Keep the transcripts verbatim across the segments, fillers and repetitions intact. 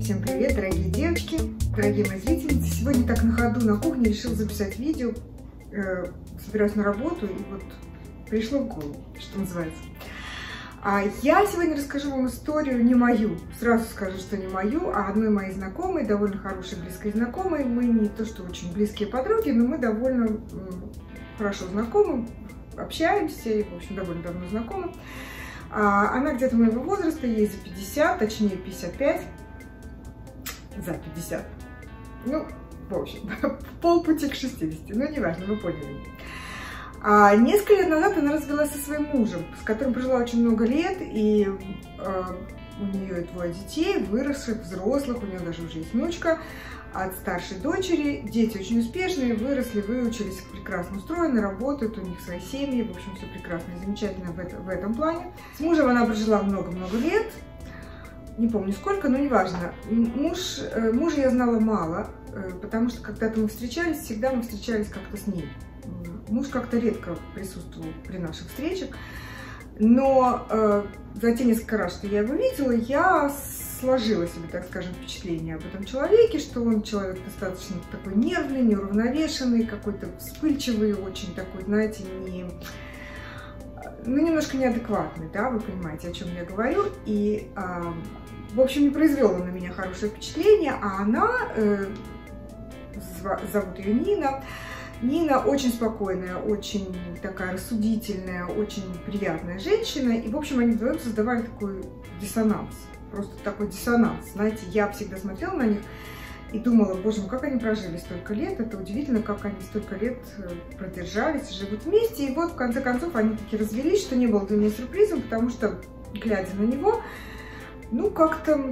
Всем привет, дорогие девочки, дорогие мои зрительницы. Сегодня так на ходу на кухне решила записать видео. Э, собираюсь на работу и вот пришло в голову, что называется. А я сегодня расскажу вам историю не мою. Сразу скажу, что не мою, а одной моей знакомой, довольно хорошей, близкой знакомой. Мы не то что очень близкие подруги, но мы довольно хорошо знакомы, общаемся и, в общем, довольно давно знакомы. Она где-то моего возраста, ей за пятьдесят, точнее пятьдесят пять, за пятьдесят, ну, в общем, полпути к шестидесяти, ну, неважно, вы поняли. А несколько лет назад она развелась со своим мужем, с которым прожила очень много лет, и э, у нее двое детей, выросших, взрослых, у нее даже уже есть внучка от старшей дочери. Дети очень успешные, выросли, выучились, прекрасно устроены, работают, у них свои семьи, в общем, все прекрасно и замечательно в, это, в этом плане. С мужем она прожила много-много лет, не помню сколько, но неважно. Муж, мужа я знала мало, потому что когда-то мы встречались, всегда мы встречались как-то с ней. Муж как-то редко присутствовал при наших встречах, но э, за те несколько раз, что я его видела, я сложила себе, так скажем, впечатление об этом человеке, что он человек достаточно такой нервный, неуравновешенный, какой-то вспыльчивый, очень такой, знаете, не, ну, немножко неадекватный, да, вы понимаете, о чем я говорю, и, э, в общем, не произвела на меня хорошее впечатление, а она, э, зовут ее Нина, Нина очень спокойная, очень такая рассудительная, очень приятная женщина. И, в общем, они вдвоем создавали такой диссонанс. Просто такой диссонанс. Знаете, я всегда смотрела на них и думала, боже мой, как они прожили столько лет. Это удивительно, как они столько лет продержались, живут вместе. И вот, в конце концов, они таки развелись, что не было для меня сюрпризом, потому что, глядя на него, ну, как-то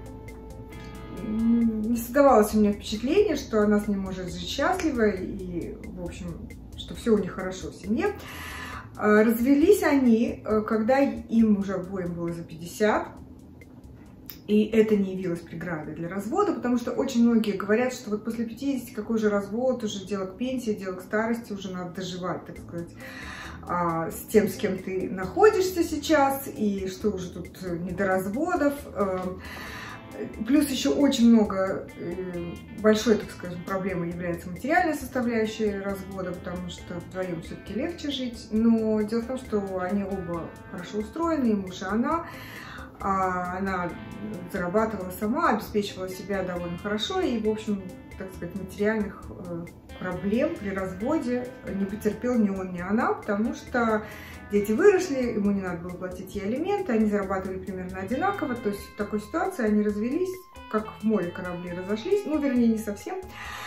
не создавалось у меня впечатление, что она с ним может жить счастливо и, в общем, что все у них хорошо в семье. Развелись они, когда им уже обоим было за пятьдесят, и это не явилось преградой для развода, потому что очень многие говорят, что вот после пятидесяти какой же развод, уже дело к пенсии, дело к старости, уже надо доживать, так сказать, с тем, с кем ты находишься сейчас, и что уже тут не до разводов. Плюс еще очень много, большой, так скажем, проблемой является материальная составляющая развода, потому что вдвоем все-таки легче жить. Но дело в том, что они оба хорошо устроены, и муж, и она. А она зарабатывала сама, обеспечивала себя довольно хорошо, и, в общем, так сказать, материальных проблем при разводе не потерпел ни он, ни она, потому что дети выросли, ему не надо было платить ей алименты, они зарабатывали примерно одинаково, то есть в такой ситуации они развелись, как в море корабли разошлись, ну, вернее, не совсем,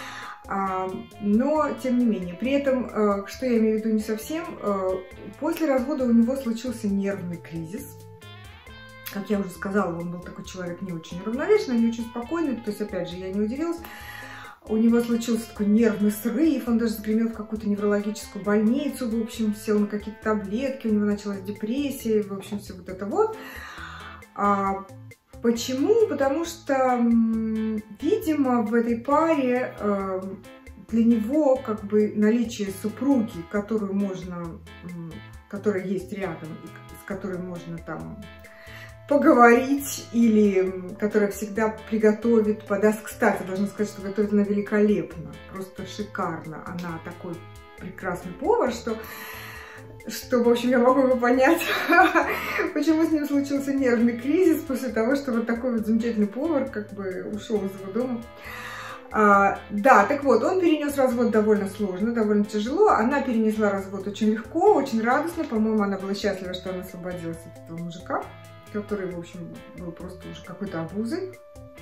но тем не менее. При этом, что я имею в виду не совсем, после развода у него случился нервный кризис. Как я уже сказала, он был такой человек не очень уравновешенный, не очень спокойный, то есть, опять же, я не удивилась. У него случился такой нервный срыв, он даже загремел в какую-то неврологическую больницу, в общем, сел на какие-то таблетки, у него началась депрессия, в общем, все вот это вот. А почему? Потому что, видимо, в этой паре э, для него как бы наличие супруги, которую можно, которая есть рядом, с которой можно там поговорить, или которая всегда приготовит, подаст. Кстати, должна сказать, что готовит она великолепно, просто шикарно. Она такой прекрасный повар, что, что в общем, я могу его понять, почему с ним случился нервный кризис после того, что вот такой вот замечательный повар как бы ушел из его дома. А, да, так вот, он перенес развод довольно сложно, довольно тяжело. Она перенесла развод очень легко, очень радостно. По-моему, она была счастлива, что она освободилась от этого мужика, который, в общем, был просто уже какой-то обузой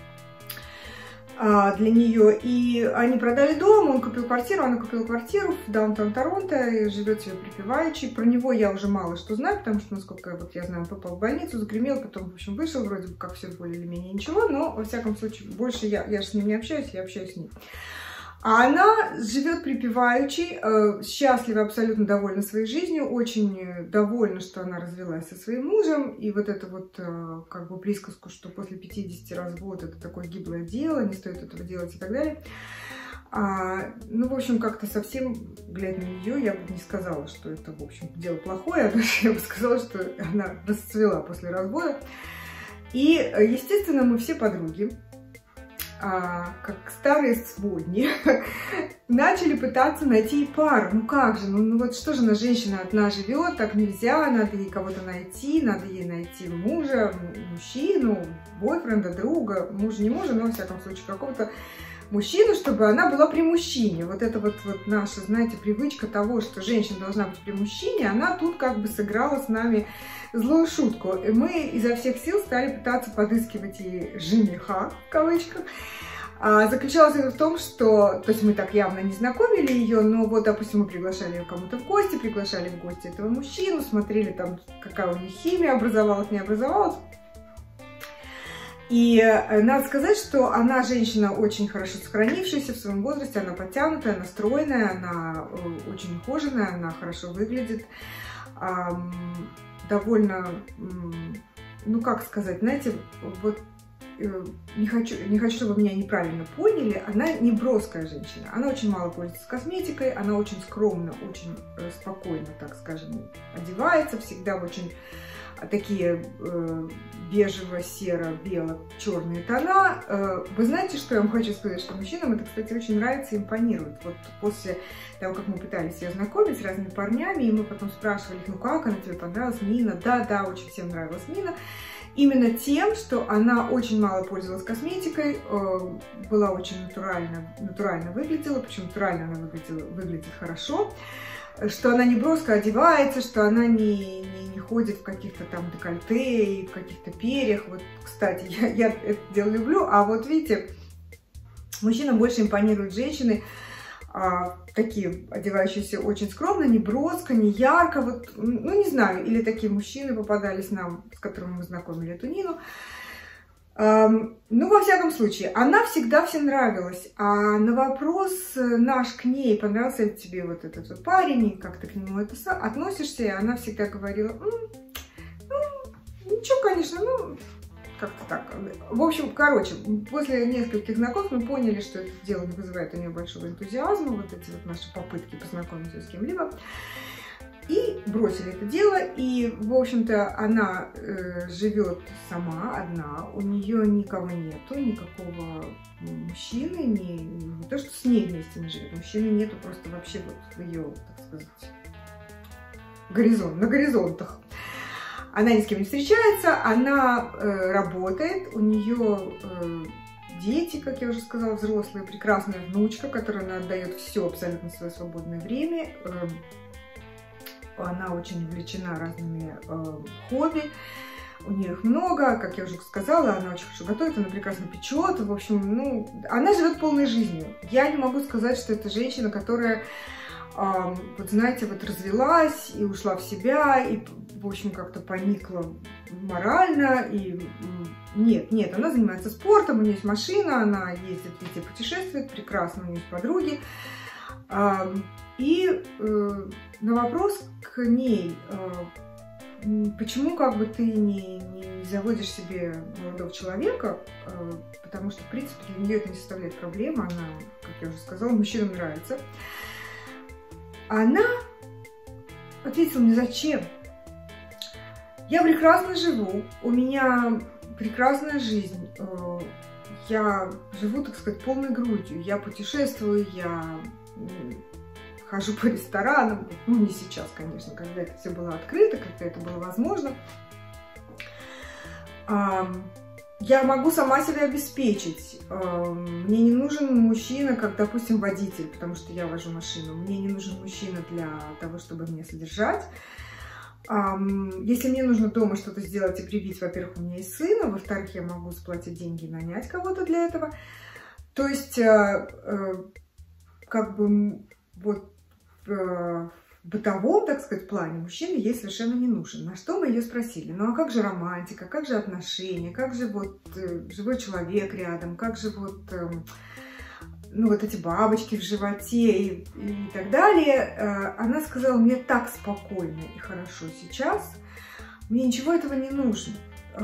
а, для нее. И они продали дом, он купил квартиру, она купила квартиру в даунтаун Торонто и живет себе припеваючи. Про него я уже мало что знаю, потому что, насколько вот я знаю, он попал в больницу, загремел, потом, в общем, вышел, вроде бы как все более или менее ничего, но, во всяком случае, больше я, я же с ним не общаюсь, я общаюсь с ним. А она живет припеваючи, э, счастлива, абсолютно довольна своей жизнью, очень довольна, что она развелась со своим мужем. И вот это вот э, как бы присказку, что после пятидесяти развод это такое гиблое дело, не стоит этого делать и так далее. А, ну, в общем, как-то совсем, глядя на нее, я бы не сказала, что это, в общем, дело плохое, а даже я бы сказала, что она расцвела после развода. И, естественно, мы все подруги. а, как старые сводни, начали пытаться найти пару. Ну как же, ну, ну вот что же она, женщина одна живет, так нельзя, надо ей кого-то найти, надо ей найти мужа, мужчину, бойфренда, друга, мужа не мужа, но во всяком случае какого-то мужчину, чтобы она была при мужчине. Вот это вот, вот наша, знаете, привычка того, что женщина должна быть при мужчине, она тут как бы сыграла с нами злую шутку. И мы изо всех сил стали пытаться подыскивать ей жениха, в кавычках. А заключалось это в том, что, то есть мы так явно не знакомили ее, но вот, допустим, мы приглашали ее кому-то в гости, приглашали в гости этого мужчину, смотрели там, какая у них химия образовалась, не образовалась. И надо сказать, что она женщина очень хорошо сохранившаяся в своем возрасте, она подтянутая, она стройная, она очень ухоженная, она хорошо выглядит, довольно, ну как сказать, знаете, вот не хочу, не хочу, чтобы меня неправильно поняли, она не броская женщина, она очень мало пользуется косметикой, она очень скромно, очень спокойно, так скажем, одевается, всегда очень такие э, бежево-серо-бело-черные тона. Э, вы знаете, что я вам хочу сказать, что мужчинам это, кстати, очень нравится и импонирует. Вот после того, как мы пытались ее знакомить с разными парнями, и мы потом спрашивали, ну как она тебе понравилась, Нина? Да, да, очень всем нравилась Нина. Именно тем, что она очень мало пользовалась косметикой, э, была очень натурально, натурально выглядела, причем натурально она выглядела, выглядит хорошо, что она не броско одевается, что она не, не, не ходит в каких-то там декольте и в каких-то перьях. Вот, кстати, я, я это дело люблю, а вот видите, мужчинам больше импонируют женщины, а, такие одевающиеся очень скромно, не броско, не ярко, вот, ну не знаю, или такие мужчины попадались нам, с которыми мы знакомили эту Нину. Ну, во всяком случае, она всегда всем нравилась. А на вопрос наш к ней, понравился ли тебе вот этот вот парень, и как ты к нему это относишься, и она всегда говорила, ну, ничего, конечно, ну, как-то так. В общем, короче, после нескольких знакомств мы поняли, что это дело не вызывает у нее большого энтузиазма, вот эти вот наши попытки познакомиться с кем-либо. И бросили это дело, и, в общем-то, она э, живет сама, одна, у нее никого нету, никакого мужчины, не, не то, что с ней вместе не живет, мужчины нету просто вообще вот в ее, так сказать, горизонт, на горизонтах. Она ни с кем не встречается, она э, работает, у нее э, дети, как я уже сказала, взрослые, прекрасная внучка, которой она отдает все абсолютно свое свободное время. Э, Она очень увлечена разными э, хобби, у нее их много, как я уже сказала, она очень хорошо готовит, она прекрасно печет, в общем, ну, она живет полной жизнью. Я не могу сказать, что это женщина, которая, э, вот знаете, вот развелась и ушла в себя, и, в общем, как-то поникла морально, и нет, нет, она занимается спортом, у нее есть машина, она ездит везде, путешествует, прекрасно, у нее есть подруги. Э, И э, на вопрос к ней, э, почему как бы ты не, не заводишь себе молодого человека, э, потому что, в принципе, для нее это не составляет проблемы, она, как я уже сказала, мужчинам нравится. Она ответила мне, зачем? Я прекрасно живу, у меня прекрасная жизнь, э, я живу, так сказать, полной грудью, я путешествую, я хожу по ресторанам, ну не сейчас, конечно, когда это все было открыто, когда это было возможно. Я могу сама себя обеспечить. Мне не нужен мужчина, как, допустим, водитель, потому что я вожу машину. Мне не нужен мужчина для того, чтобы меня содержать. Если мне нужно дома что-то сделать и привить, во-первых, у меня есть сын, а во-вторых, я могу сплатить деньги и нанять кого-то для этого. То есть, как бы, вот в бытовом, так сказать, плане мужчина ей совершенно не нужен. На что мы ее спросили? Ну а как же романтика, как же отношения, как же вот э, живой человек рядом, как же вот, э, ну вот эти бабочки в животе и, и так далее. Э, она сказала, мне так спокойно и хорошо сейчас, мне ничего этого не нужно. Э,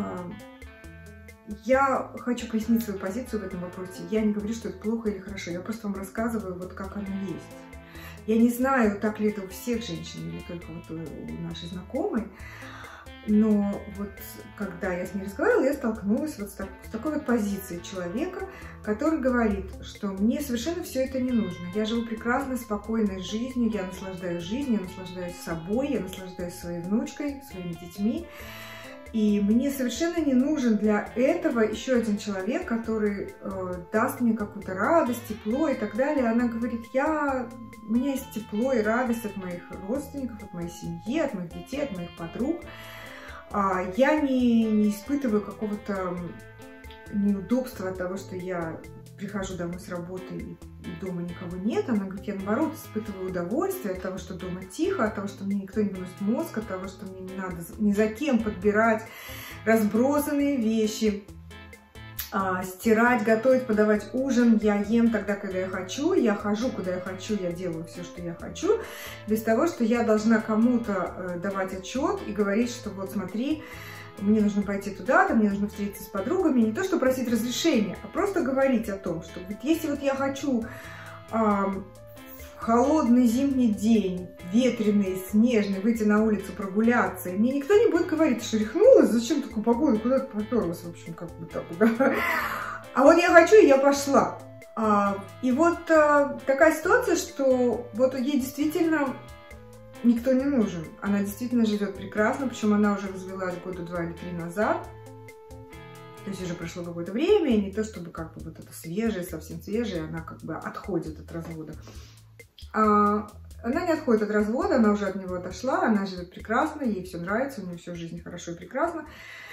я хочу пояснить свою позицию в этом вопросе. Я не говорю, что это плохо или хорошо, я просто вам рассказываю, вот как оно есть. Я не знаю, так ли это у всех женщин или только вот у нашей знакомой. Но вот когда я с ней разговаривала, я столкнулась вот с, так, с такой вот позицией человека, который говорит, что мне совершенно все это не нужно. Я живу прекрасной, спокойной жизнью, я наслаждаюсь жизнью, я наслаждаюсь собой, я наслаждаюсь своей внучкой, своими детьми. И мне совершенно не нужен для этого еще один человек, который э, даст мне какую-то радость, тепло и так далее. Она говорит, я, у меня есть тепло и радость от моих родственников, от моей семьи, от моих детей, от моих подруг. А я не, не испытываю какого-то неудобства от того, что я прихожу домой с работы и дома никого нет. Она говорит, я наоборот испытываю удовольствие от того, что дома тихо, от того, что мне никто не выносит мозг, от того, что мне не надо ни за кем подбирать разбросанные вещи, а, стирать, готовить, подавать ужин. Я ем тогда, когда я хочу, я хожу, куда я хочу, я делаю все, что я хочу, без того, что я должна кому-то э, давать отчет и говорить, что вот смотри, мне нужно пойти туда-то, мне нужно встретиться с подругами, не то, что просить разрешения, а просто говорить о том, что вот если вот я хочу э, в холодный зимний день, ветреный, снежный, выйти на улицу прогуляться, и мне никто не будет говорить, что рехнулась, зачем такую погоду, куда ты поперлась, в общем, как бы так, да? А вот я хочу, и я пошла. А, и вот а, такая ситуация, что вот ей действительно никто не нужен. Она действительно живет прекрасно, причем она уже развелась года два или три назад. То есть уже прошло какое-то время, и не то чтобы как бы вот это свежее, совсем свежее, она как бы отходит от развода. А, она не отходит от развода, она уже от него отошла, она живет прекрасно, ей все нравится, у нее все в жизни хорошо и прекрасно.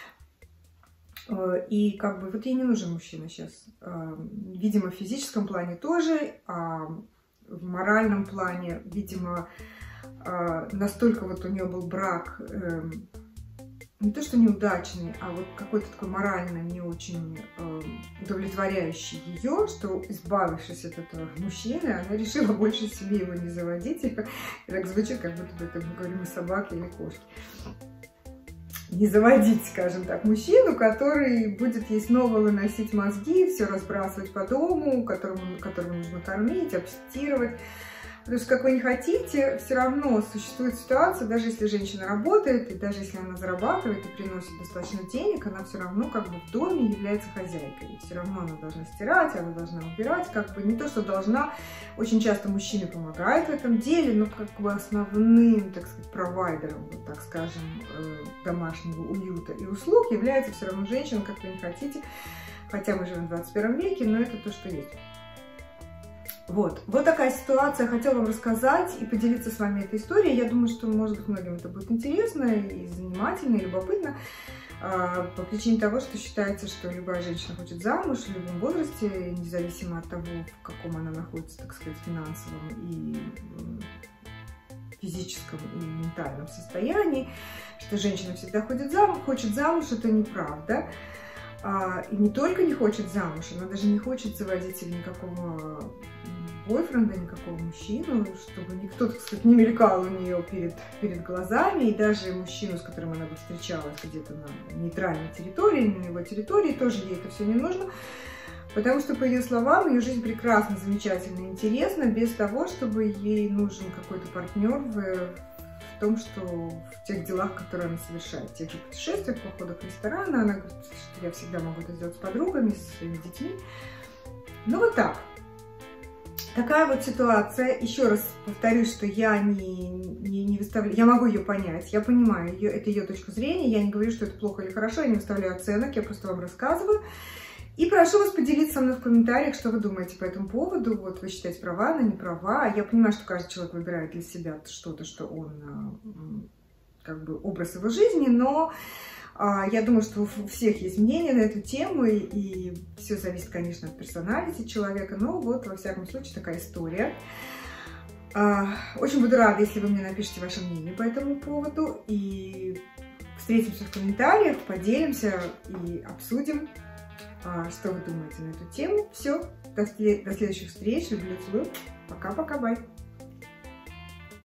И как бы вот ей не нужен мужчина сейчас. Видимо, в физическом плане тоже, а в моральном плане, видимо, настолько вот у нее был брак, не то что неудачный, а вот какой-то такой морально не очень удовлетворяющий ее, что, избавившись от этого мужчины, она решила больше себе его не заводить. И так звучит, как будто бы это мы говорим о собаке или кошке. Не заводить, скажем так, мужчину, который будет ей снова выносить мозги, все разбрасывать по дому, которому, которому нужно кормить, обстирывать. Потому что, как вы не хотите, все равно существует ситуация, даже если женщина работает, и даже если она зарабатывает и приносит достаточно денег, она все равно как бы в доме является хозяйкой. И все равно она должна стирать, она должна убирать, как бы не то, что должна. Очень часто мужчины помогают в этом деле, но как бы основным, так сказать, провайдером, вот так скажем, домашнего уюта и услуг является все равно женщина, как вы не хотите. Хотя мы живем в двадцать первом веке, но это то, что есть. Вот. Вот такая ситуация. Хотела вам рассказать и поделиться с вами этой историей. Я думаю, что, может быть, многим это будет интересно и занимательно, и любопытно. По причине того, что считается, что любая женщина хочет замуж в любом возрасте, независимо от того, в каком она находится, так сказать, финансовом и физическом и ментальном состоянии, что женщина всегда ходит замуж, хочет замуж, это неправда. И не только не хочет замуж, она даже не хочет заводить себе никакого бойфренда, никакого мужчину, чтобы никто, так сказать, не мелькал у нее перед, перед глазами. И даже мужчину, с которым она бы встречалась где-то на нейтральной территории, на его территории, тоже ей это все не нужно. Потому что, по ее словам, ее жизнь прекрасна, замечательна, интересна, без того, чтобы ей нужен какой-то партнер в, в том, что в тех делах, которые она совершает, в тех же путешествиях, походах в рестораны. Она говорит, что я всегда могу это сделать с подругами, со своими детьми. Ну вот так. Такая вот ситуация. Еще раз повторюсь, что я не, не, не выставляю, я могу ее понять, я понимаю, ее, это ее точка зрения, я не говорю, что это плохо или хорошо, я не выставляю оценок, я просто вам рассказываю. И прошу вас поделиться со мной в комментариях, что вы думаете по этому поводу. Вот вы считаете, права она, не права. Я понимаю, что каждый человек выбирает для себя что-то, что он, как бы, образ его жизни, но я думаю, что у всех есть мнение на эту тему, и, и все зависит, конечно, от персоналити человека, но вот, во всяком случае, такая история. Очень буду рада, если вы мне напишите ваше мнение по этому поводу, и встретимся в комментариях, поделимся и обсудим, что вы думаете на эту тему. Все, до, до следующих встреч, люблю, целую, пока-пока, бай!